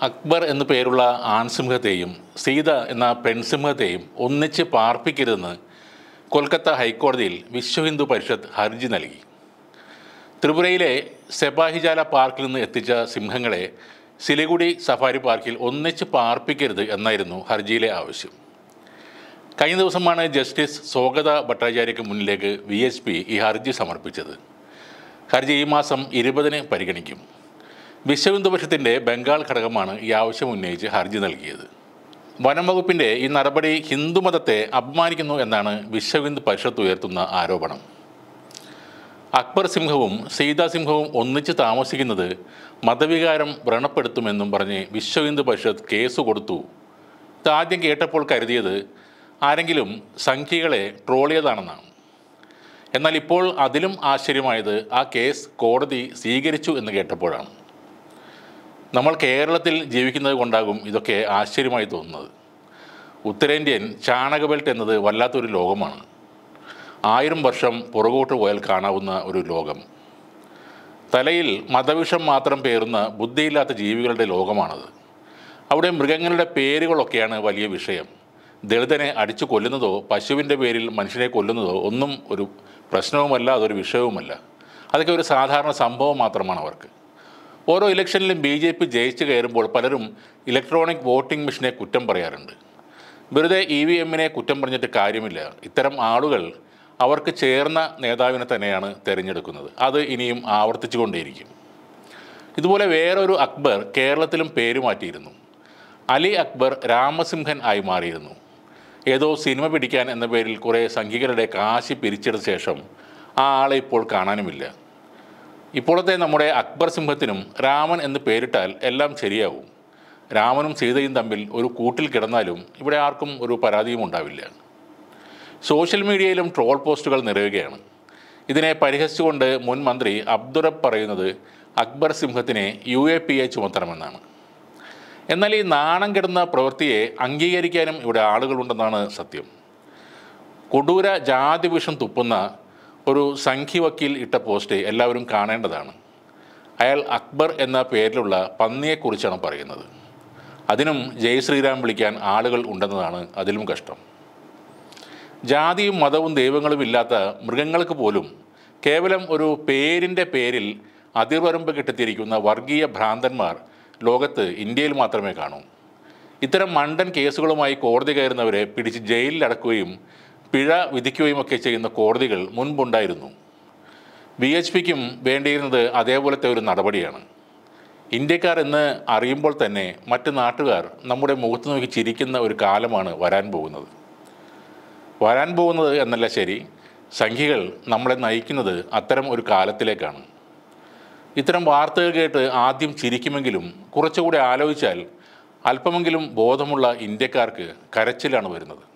അക്ബർ എന്നു പേരുള്ള ആൺസിംഹത്തെയും സീത എന്ന പെൺസിംഹത്തെയും ഒന്നിച്ച് പാർപ്പിക്കരുതെന്ന് കൊൽക്കത്ത ഹൈക്കോടതിയിൽ വിശ്വ ഹിന്ദു പരിഷത്ത് ഹർജി നൽകി. ത്രിപുരയിലെ സെപാഹിജാല പാർക്കിൽ നിന്ന് എത്തിച്ച സിംഹങ്ങളെ സിലിഗുഡി സഫാരി പാർക്കിൽ ഒന്നിച്ച് പാർപ്പിക്കരുത് എന്നായിരുന്നു ഹർജിയിലെ ആവശ്യം. കഴിഞ്ഞ ദിവസമാണ് ജസ്റ്റിസ് സ്വാഗത ഭട്ടാചാര്യയ്ക്ക് മുന്നിലേക്ക് VHP ഈ ഹർജി സമർപ്പിച്ചത്. ഹർജി ഈ മാസം 20-ന് പരിഗണിക്കും. വിശ്വ ഹിന്ദു പരിഷത്തിൻ്റെ ബംഗാൾ ഘടകമാണ് ഈ ആവശ്യം ഉന്നയിച്ച് ഹർജി നൽകിയത്. വനം വകുപ്പിൻ്റെ ഈ നടപടി ഹിന്ദുമതത്തെ അപമാനിക്കുന്നു എന്നാണ് വിശ്വ ഹിന്ദു പരിഷത്ത് ഉയർത്തുന്ന ആരോപണം. അക്ബർ സിംഹവും സീതാ സിംഹവും ഒന്നിച്ച് താമസിക്കുന്നത് മതവികാരം വ്രണപ്പെടുത്തുമെന്നും പറഞ്ഞ് വിശ്വ ഹിന്ദു പരിഷത്ത് കേസ് കൊടുത്തു. ഇതാദ്യം കേട്ടപ്പോൾ കരുതിയത് ആരെങ്കിലും സംഖ്യകളെ ട്രോളിയതാണെന്നാണ്. എന്നാൽ ഇപ്പോൾ അതിലും ആശ്ചര്യമായത് ആ കേസ് കോടതി സ്വീകരിച്ചു എന്ന് കേട്ടപ്പോഴാണ്. നമ്മൾ കേരളത്തിൽ ജീവിക്കുന്നത് കൊണ്ടാകും ഇതൊക്കെ ആശ്ചര്യമായി തോന്നുന്നത്. ഉത്തരേന്ത്യൻ ചാണക ബെൽറ്റ് എന്നത് വല്ലാത്തൊരു ലോകമാണ്. 1000 വർഷം പുറകോട്ട് പോയാൽ കാണാവുന്ന ഒരു ലോകം. തലയിൽ മതവിഷം മാത്രം പേറുന്ന ബുദ്ധിയില്ലാത്ത ജീവികളുടെ ലോകമാണത്. അവിടെ മൃഗങ്ങളുടെ പേരുകളൊക്കെയാണ് വലിയ വിഷയം. ദളിതനെ അടിച്ചു കൊല്ലുന്നതോ പശുവിൻ്റെ പേരിൽ മനുഷ്യനെ കൊല്ലുന്നതോ ഒന്നും ഒരു പ്രശ്നവുമല്ല, അതൊരു വിഷയവുമല്ല. അതൊക്കെ ഒരു സാധാരണ സംഭവം മാത്രമാണ് അവർക്ക്. ഓരോ ഇലക്ഷനിലും BJP ജയിച്ചു കയറുമ്പോൾ പലരും ഇലക്ട്രോണിക് വോട്ടിംഗ് മെഷീനെ കുറ്റം പറയാറുണ്ട്. വെറുതെ EVM-നെ കുറ്റം പറഞ്ഞിട്ട് കാര്യമില്ല. ഇത്തരം ആളുകൾ അവർക്ക് ചേർന്ന നേതാവിനെ തന്നെയാണ് തിരഞ്ഞെടുക്കുന്നത്. അത് ഇനിയും ആവർത്തിച്ചു കൊണ്ടേയിരിക്കും. ഇതുപോലെ വേറൊരു അക്ബർ കേരളത്തിലും പേര് മാറ്റിയിരുന്നു. അലി അക്ബർ രാമസിംഹൻ ആയി മാറിയിരുന്നു. ഏതോ സിനിമ പിടിക്കാൻ എന്ന പേരിൽ കുറേ സംഘികളുടെ കാശി പിരിച്ചെടുത്ത ശേഷം ആ ആളെ ഇപ്പോൾ കാണാനുമില്ല. ഇപ്പോഴത്തെ നമ്മുടെ അക്ബർ സിംഹത്തിനും രാമൻ എന്ന് പേരിട്ടാൽ എല്ലാം ശരിയാവും. രാമനും സീതയും തമ്മിൽ ഒരു കൂട്ടിൽ കിടന്നാലും ഇവിടെ ആർക്കും ഒരു പരാതിയും ഉണ്ടാവില്ല. സോഷ്യൽ മീഡിയയിലും ട്രോൾ പോസ്റ്റുകൾ നിറയുകയാണ്. ഇതിനെ പരിഹസിച്ചുകൊണ്ട് മുൻ മന്ത്രി അബ്ദുറബ് പറയുന്നത് അക്ബർ സിംഹത്തിനെ UAPA ചുമത്തണമെന്നാണ്. എന്നാൽ ഈ നാണം കെടുന്ന പ്രവൃത്തിയെ അംഗീകരിക്കാനും ഇവിടെ ആളുകളുണ്ടെന്നാണ് സത്യം. കൊടൂര ജാതി വിഷം തുപ്പുന്ന ഒരു സംഘി വക്കീൽ ഇട്ട പോസ്റ്റ് എല്ലാവരും കാണേണ്ടതാണ്. അയാൾ അക്ബർ എന്ന പേരിലുള്ള പന്നിയെക്കുറിച്ചാണ് പറയുന്നത്. അതിനും ജയ് ശ്രീരാം വിളിക്കാൻ ആളുകൾ ഉണ്ടെന്നതാണ് അതിലും കഷ്ടം. ജാതിയും മതവും ദൈവങ്ങളും ഇല്ലാത്ത മൃഗങ്ങൾക്ക് പോലും കേവലം ഒരു പേരിൻ്റെ പേരിൽ അതിർവരമ്പ് കെട്ടിത്തിരിക്കുന്ന വർഗീയ ഭ്രാന്തന്മാർ ലോകത്ത് ഇന്ത്യയിൽ മാത്രമേ കാണൂ. ഇത്തരം മണ്ടൻ കേസുകളുമായി കോടതി കയറുന്നവരെ പിടിച്ച് ജയിലിലടക്കുകയും പിഴ വിധിക്കുകയും ഒക്കെ ചെയ്യുന്ന കോടതികൾ മുൻപുണ്ടായിരുന്നു. VHPക്കും വേണ്ടിയിരുന്നത് അതേപോലത്തെ ഒരു നടപടിയാണ്. ഇന്ത്യക്കാർ എന്ന് അറിയുമ്പോൾ തന്നെ മറ്റ് നാട്ടുകാർ നമ്മുടെ മുഖത്ത് നോക്കി ചിരിക്കുന്ന ഒരു കാലമാണ് വരാൻ പോകുന്നത് എന്നല്ല ശരി, സംഘികൾ നമ്മളെ നയിക്കുന്നത് അത്തരം ഒരു കാലത്തിലേക്കാണ്. ഇത്തരം വാർത്തകൾ കേട്ട് ആദ്യം ചിരിക്കുമെങ്കിലും കുറച്ചുകൂടി ആലോചിച്ചാൽ അല്പമെങ്കിലും ബോധമുള്ള ഇന്ത്യക്കാർക്ക് കരച്ചിലാണ് വരുന്നത്.